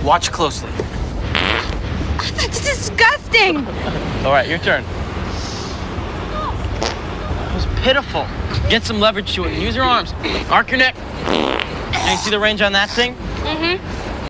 Watch closely. That's disgusting. All right, your turn. That was pitiful. Get some leverage to it and use your arms. Arc your neck. Can you see the range on that thing? Mm-hmm.